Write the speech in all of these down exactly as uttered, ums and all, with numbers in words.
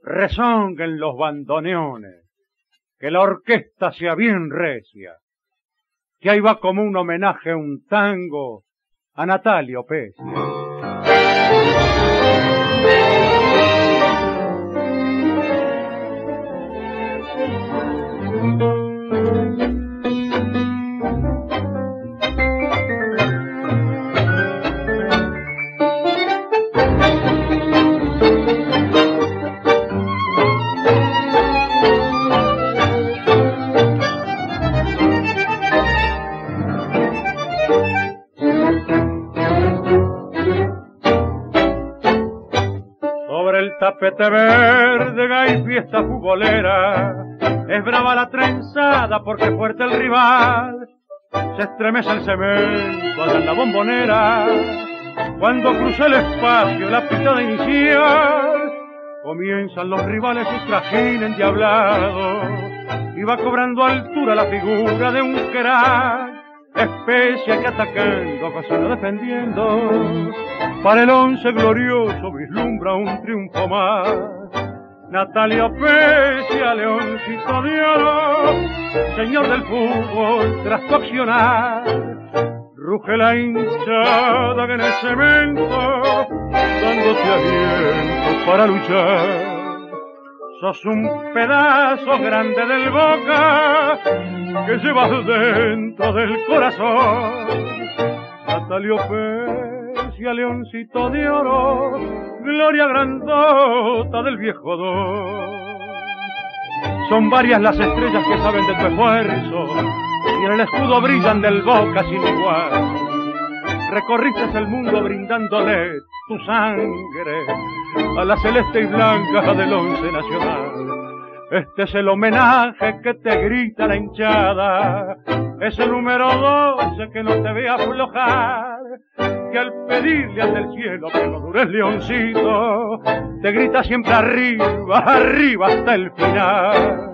Rezonguen los bandoneones, que la orquesta sea bien recia, que ahí va como un homenaje a un tango a Natalio Pecia. Tapete verde, hay fiesta futbolera, es brava la trenzada porque fuerte el rival, se estremece el cemento allá en la bombonera, cuando cruza el espacio la pitada inicial, comienzan los rivales su trajín endiablado, y va cobrando altura la figura de un crack, Especia que atacando, Casino defendiendo, para el once glorioso vislumbra un triunfo más. Natalio Pecia, leoncito de oro, señor del fútbol tras tu accionar, ruge la hinchada que en el cemento, dándote aliento para luchar. Sos un pedazo grande del Boca que llevas dentro del corazón. Natalio Pecia, leoncito de oro, gloria grandota del viejo don. Son varias las estrellas que saben de tu esfuerzo y en el escudo brillan del Boca sin igual. Recorriste el mundo brindándole tu sangre a la celeste y blanca del once nacional. Este es el homenaje que te grita la hinchada, es el número doce que no te ve aflojar, que al pedirle ante el cielo que no dures leoncito, te grita siempre arriba, arriba hasta el final.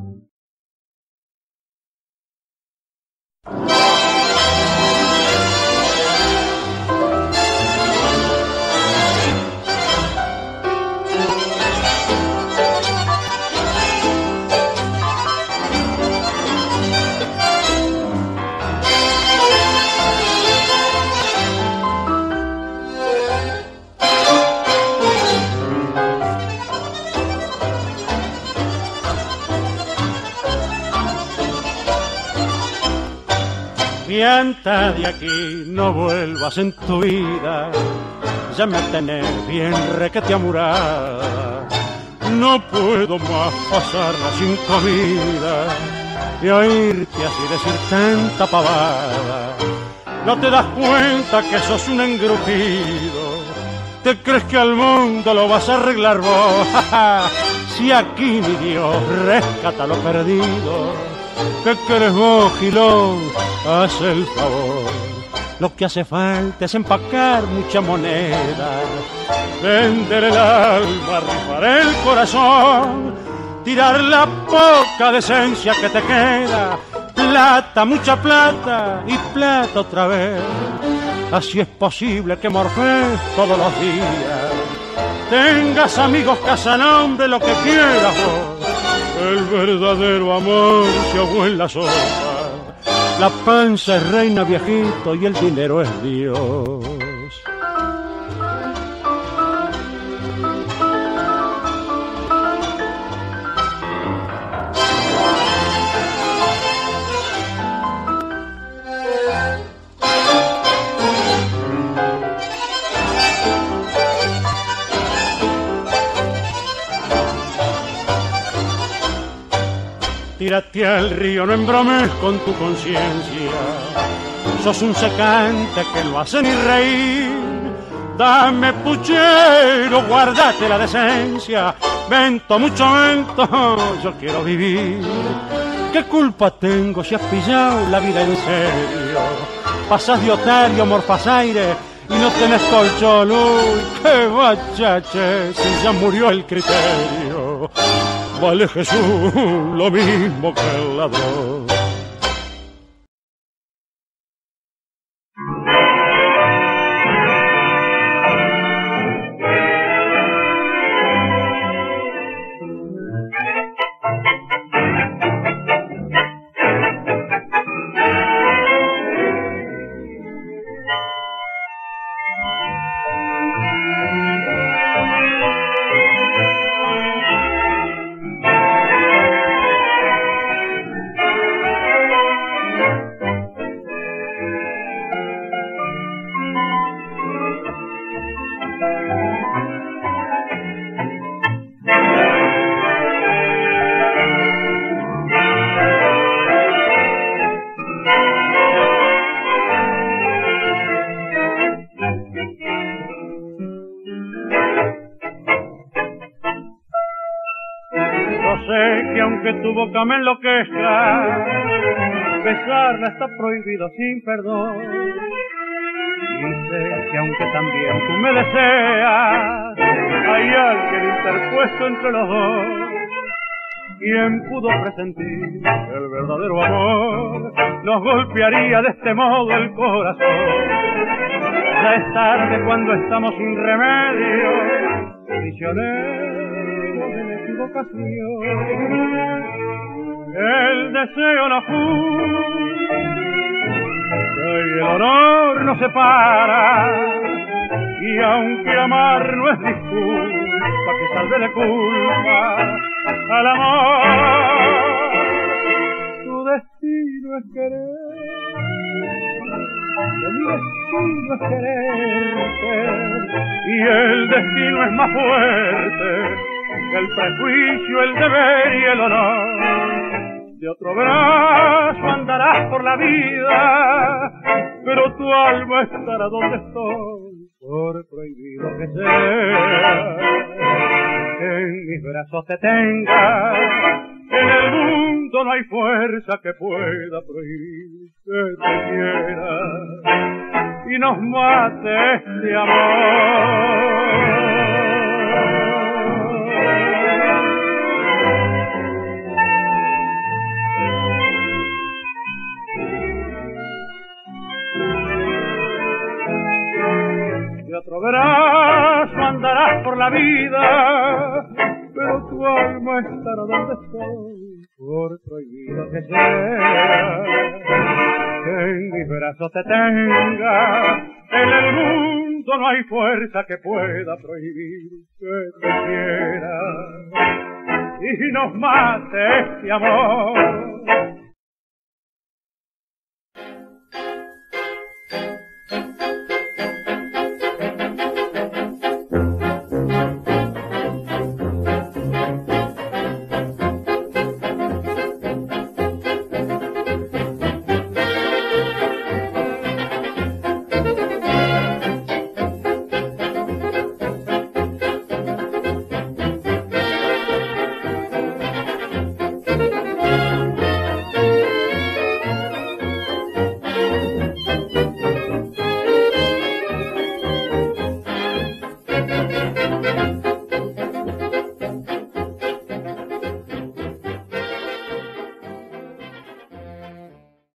Pianta de aquí, no vuelvas en tu vida, ya me tenés bien requete amurada. No puedo más pasarla sin comida y oírte así decir tanta pavada. No te das cuenta que sos un engrupido, te crees que al mundo lo vas a arreglar vos. Si aquí mi Dios rescata lo perdido, ¿qué querés vos, Gilón? Haz el favor. Lo que hace falta es empacar mucha moneda, vender el alma, rifar el corazón, tirar la poca decencia que te queda, plata, mucha plata y plata otra vez. Así es posible que morfes todos los días, tengas amigos, casa, nombre, lo que quieras vos. El verdadero amor se ahogó en la sopa, la panza es reina, viejito, y el dinero es Dios. Tírate al río, no embromes con tu conciencia, sos un secante que no hace ni reír. Dame puchero, guardate la decencia, vento, mucho vento, yo quiero vivir. ¿Qué culpa tengo si has pillado la vida en serio? Pasás de otario, morfas aire y no tenés colchón. Uy, qué bachache, si ya murió el criterio. Vale Jesús lo mismo que el ladrón. sé que aunque tu boca me enloquezca, besarla está prohibido sin perdón. Y sé que aunque también tú me deseas, hay alguien interpuesto entre los dos. ¿Quién pudo presentir el verdadero amor? Nos golpearía de este modo el corazón. Ya es tarde cuando estamos sin remedio, prisioneros de la equivocación. El deseo no juzga y el honor nos separa, y aunque amar no es disculpa que salve de culpa al amor, tu destino es querer, mi destino es quererte, y el destino es más fuerte que el prejuicio, el deber y el honor. De otro brazo andarás por la vida, pero tu alma estará donde estoy, por prohibido que sea. En mis brazos te tenga, en el mundo no hay fuerza que pueda prohibir que te quiera y nos mate este amor. De otro brazo andarás por la vida, pero tu alma estará donde estoy, por prohibido que sea. Que en mis brazos te tenga, en el mundo no hay fuerza que pueda prohibir que te quiera y nos mate este amor.